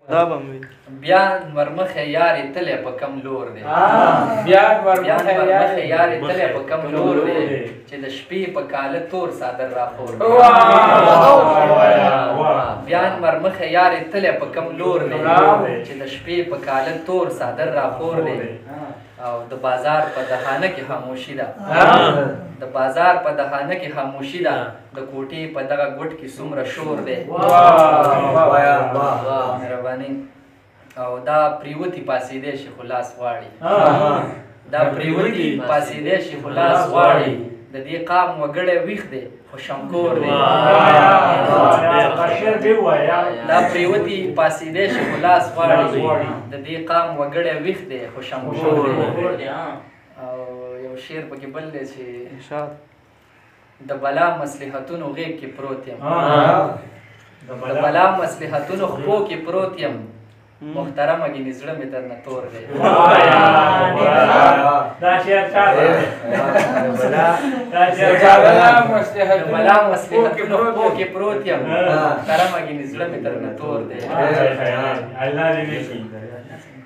دا به مې بیان ورمخې یارې تلې په کم لور دی بیان ورمخې یارې تلې په کم لور دی چې د شپې په کاله تور صادر راخور دی بیان ورمخې یارې تلې په کم لور دی چې د شپې په کاله تور صادر راخور دی او د بازار په دهانه کې خاموشي ده د بازار په دهانه کې خاموشي ده د کوټې په دغه ګوټ کې څومره شور دی مهرباني او دا پریوتی پاسېدی شي خو لاس غواړي دا پریوتی پاسېدی شي خو لاس غواړي د دې قام وګړی ویښ دی خو شمکور دی دا پریوتی پاسېدی شي خو لاس غواړي د دې قام وګړی ویښ دی خو شمکور دی او یو شعر پکې بل دی چې د بلا مصلحتونو غیږ کې پروت یم د بلا مصلحتونو خپو کې پروت یم محترمه ګینې زړه مې درنه تور دی دا شعر چا دی د بلا مصلحتونو خپو کې پروت یم محترمه ګینې زړه مې درنه تور دی الله دې وکړي